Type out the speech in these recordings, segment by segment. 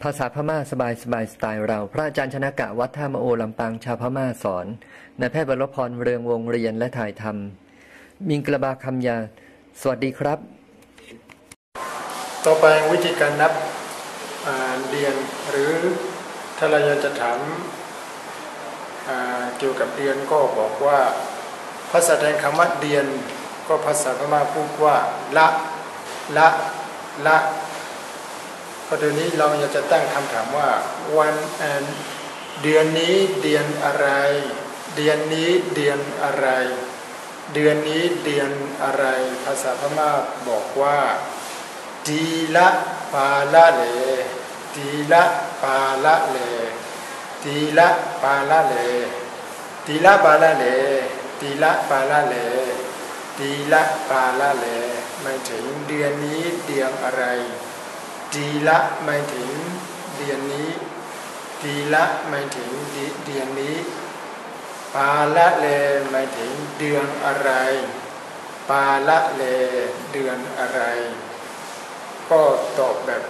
ภาษาพม่าสบายสไตล์เราพระอาจารย์ชนกะวัดท่ามะโอลำปางชาวพม่าสอนนายแพทย์วรพรเรืองวงเรียนและถ่ายทำมิงกระบาคำยาสวัสดีครับต่อไปวิธีการนับเดือนหรือถ้าเราอยากจะถามเกี่ยวกับเดือนก็บอกว่าภาษาแทนคำว่าเดือนก็ภาษาพม่าพูดว่าละก็เดี๋ยวนี้เราอยากจะตั้งคำถามว่าวันเดือนนี้เดือนอะไรเดือนนี้เดือนอะไรเดือนนี้เดือนอะไรภาษาพม่าบอกว่าดีละปาละเลดีละปาละเลดีละปาละเลดีละปาละเลดีละปาละเลดีละปาละเลหมายถึงเดือนนี้เดือนอะไรดีละหมายถึงเดือนนี้ดีละหมายถึงเดือนนี้ปาละเลหมายถึงเดือนอะไรปาละเลเดือนอะไรก็ตอบแบบ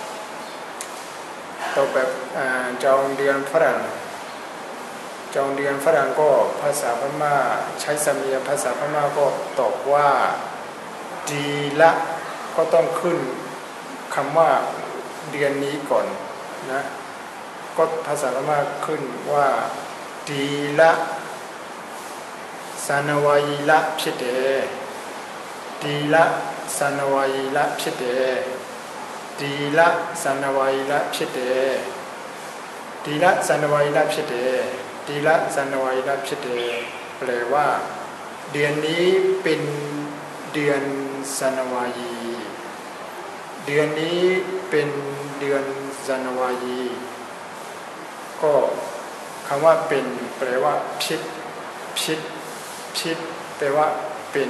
จองเดือนฝรั่งจองเดือนฝรั่งก็ภาษาพม่าใช้สำเนียงภาษาพม่าก็ตอบว่าดีละก็ต้องขึ้นคำว่าเดือนนี้ก่อนนะก็ภาษาพม่าขึ้นว่าดีละสานวายีละพิเตดีละสานวายีละพิเตดีละสานวายีละพิเตดีละสานวายีละพิเตดีละสานวายีละพิเตแปลว่าเดือนนี้เป็นเดือนสานวายีเดือนนี้เป็นเดือนสานวายีก็คำว่าเป็นแปลว่าพิษแปลว่าเป็น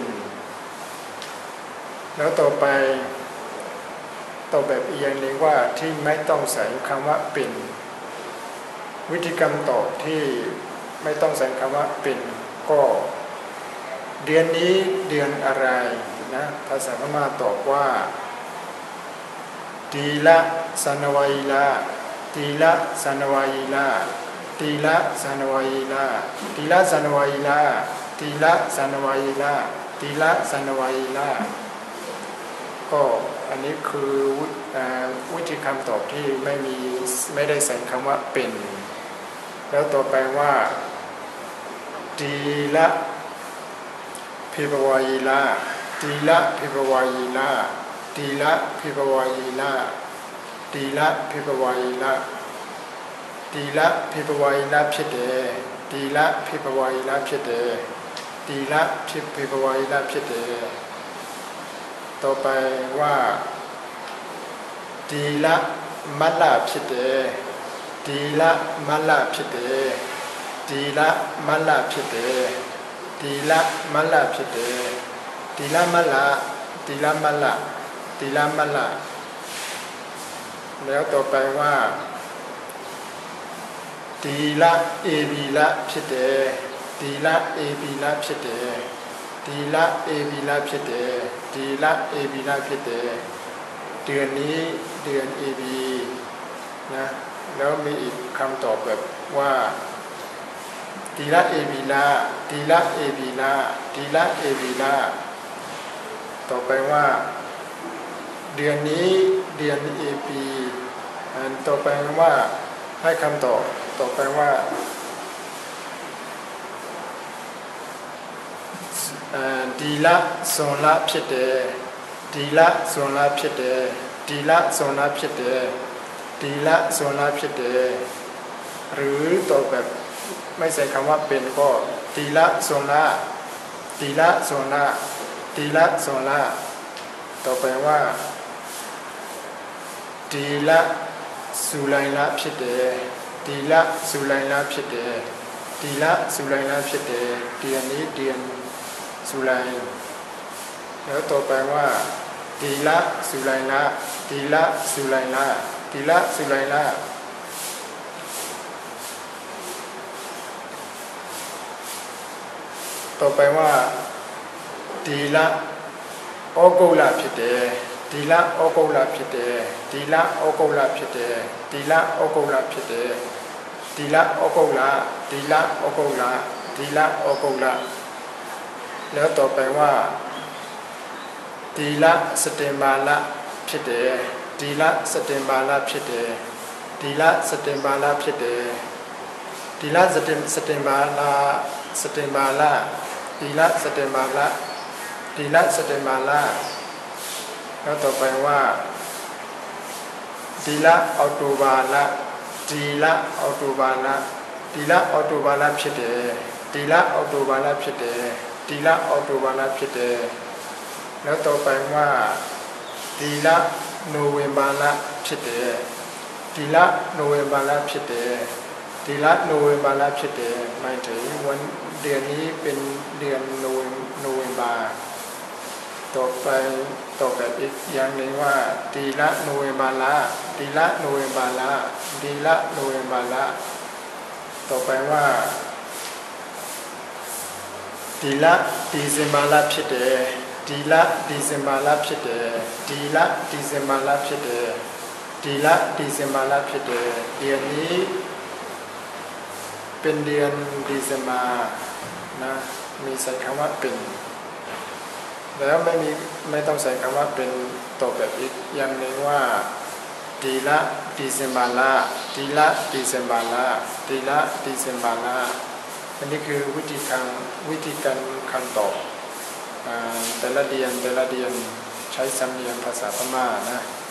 แล้วต่อไปตอบแบบอีกอย่างหนึ่งว่าที่ไม่ต้องใส่คำว่าเป็นวิธีการตอบที่ไม่ต้องใส่คำว่าเป็นก็เดือนนี้เดือนอะไรนะภาษาพม่าตอบว่าดีละสานวายีละดีละสานวายีละดีละสานวายีละดีละสานวายีละดีละสานวายีละดีละสานวายีละก็อันนี้คือวิธีคำตอบที่ไม่ได้ใส่คำว่าเป็นแล้วต่อไปว่าดีละพิบวายีละดีละพิบวายีละดีละพิบวายีละดีละพิบวายีละดีละพิบวายีละพิเตดีละพิบวายีละพิเตดีละพิบวายีละพิเตต่อไปว่าดีละมัลละพิเตดีละมัลละพิเตดีละมัลละพิเตดีละมัลละพิเตดีละมัลละดีละมัลละดีละมัลละแล้วต่อไปว่าดีละเอบีละพิเตดีละเอบีละพิเตดีละเอบีละพิเตดีละเอบีละพิเตเดือนนี้เดือนเอบีนะแล้วมีอีกคำตอบแบบว่าดีละเอบีละดีละเอบีละดีละเอบีละต่อไปว่าเดือนนี้เดือนเอบีต่อไปว่าให้คำตอบต่อไปว่าดีละสอนละพิเตดีละสอนละพิเตดีละสอนละพิเตดีละสอนละพิเตหรือตอบแบบไม่ใส่คำว่าเป็นก็ดีละสอนละดีละสอนละดีละสอนละต่อไปว่าดีละสุไลละพิเตดีละสุไลละพิเตดีละสุไลละพิเตเดือนนี้เดือนสุไลแล้วต่อไปว่าดีละสุไลละดีละสุไลละดีละสุไลละต่อไปว่าดีละโอโกละพิเตดดีละโอกุละဖြစ်တယ်ดีละโอกุละဖြစ်တယ်ดีละโอกุละဖြစ်တယ်ดีละโอกุละดีละโอกุละดีละโอกุละแล้วต่อไปว่าดีละสติมาละဖြစ်တယ်ดีละสติมาละဖြစ်တယ်ดีละสติมาละဖြစ်တယ်ดีละสติมาละสติมาละดีละสติมาละดีละสติมาละแล้วต่อไปว่าดีละออโตบาละดีละออโตบาละดีละออโตบาละဖြစ်တယ်ดีละออโตบาละဖြစ်တယ်ดีละออโตบาละဖြစ်တယ်แล้วต่อไปว่าดีละโนเวมบาละဖြစ်တယ်ดีละโนเวมบาละဖြစ်တယ်ดีละโนเวมบาละဖြစ်တယ်หมายถึงวันเดือนนี้เป็นเดือนโนเวมบาต่อไปอีกอย่างหนึ่งว่าดีละโนเวมบาละดีละโนเวมบาละดีละโนเวมบาละต่อไปว่าดีละดีเซมบาละဖြစ်တယ်ดีละดีเซมบาละဖြစ်တယ်ดีละดีเซมบาละဖြစ်တယ်ดีละดีเซมบาละဖြစ်တယ်เดือนนี้เป็นเดือนดีเซมานะมีใส่คำว่าเป็นแล้วไม่ต้องใส่คำว่าเป็นต่อแบบอีกอย่างหนึ่งว่าดีละดีเซมาละดีละดีเซมาละดีละดีเซมาละอันนี้คือวิธีการคำตอบแต่ละเดือนใช้สำเนียงภาษาพม่านะ